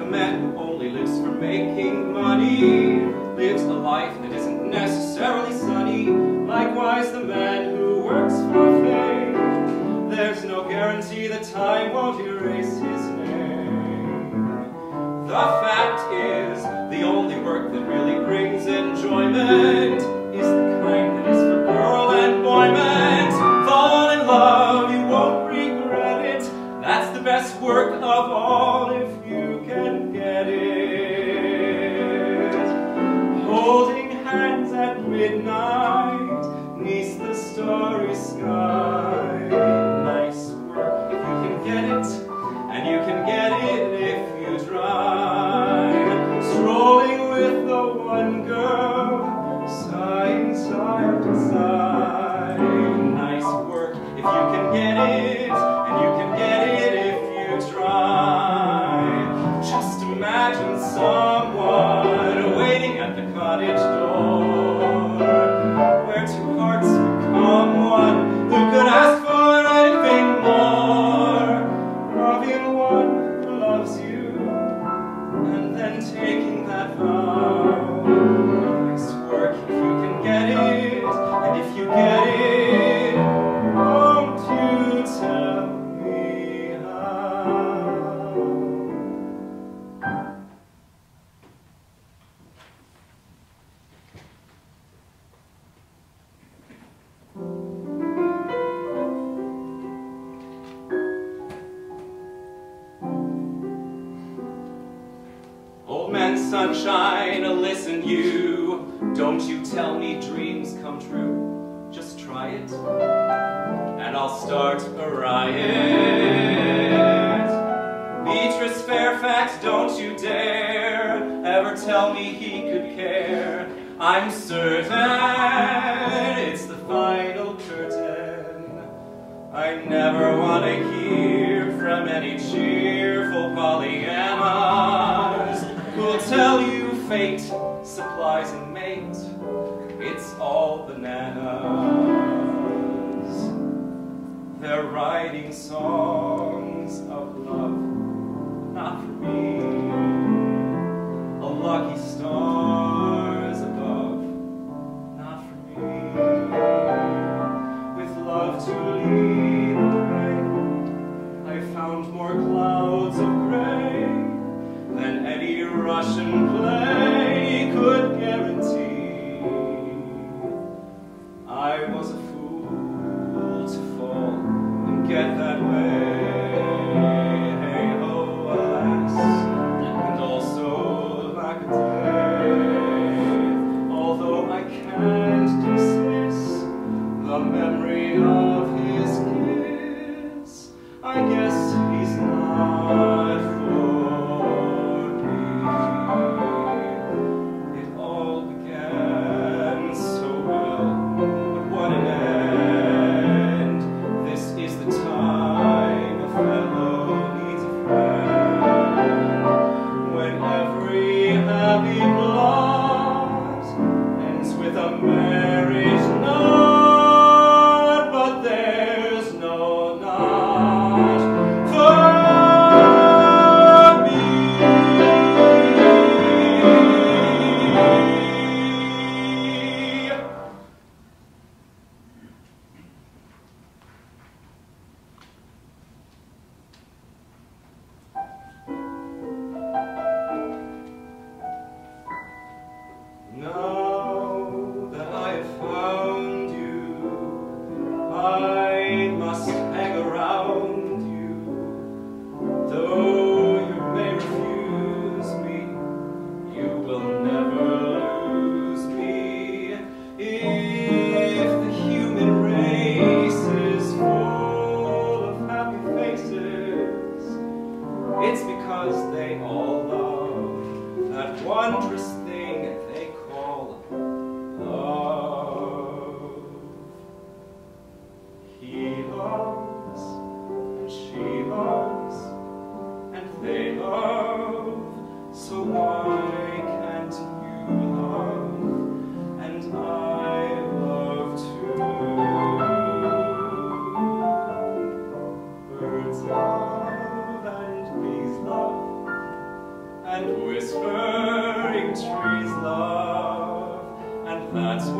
man who only lives for making money lives a life that isn't necessarily sunny. Likewise, the man who works for fame, there's no guarantee that time won't erase his name. The fact is, the only work that really brings enjoyment is the kind that is for girl and boy meant. Fall in love, you won't regret it. That's the best work of all if you can get it. Holding hands at midnight, 'neath the starry sky. Nice work if you can get it, and you can get it if you try. Strolling with the one girl, sighing side to side. Nice work if you can get it, and you can get it if you try. Just imagine someone waiting at the cottage door, where two hearts become one. Who could ask for anything more? Loving one who loves you, and then taking that vow. Nice work if you can get it, and if you get it, won't you tell me how? Old man sunshine, listen you, don't you tell me dreams come true. Just try it, and I'll start a riot. Beatrice Fairfax, don't you dare ever tell me he could care. I'm certain it's the final curtain. I never want to hear from any cheerful Pollyannas who'll tell you fate supplies a mate. It's all bananas. They're writing songs of love, not for me. A lucky stars above, not for me. With love to lead the way, I found more clouds of gray than any Russian play could guarantee. I was a fool to fall and get that way. Hey ho, alas, and also lack a day. Although I can't dismiss the memory of his kiss, I guess he's not for me. It all began so well, but what an end. This is the time a fellow needs a friend, when every happy plot ends with a marriage knot. But there's no knot for me. Now that I have found you, I must hang around you. Though you may refuse me, you will never lose me. If the human race is full of happy faces, it's because they all love that wondrous thing they call love. He loves, and she loves, and they love. So why can't you love, and I love too? Birds love and bees love, and whispering trees love, and that's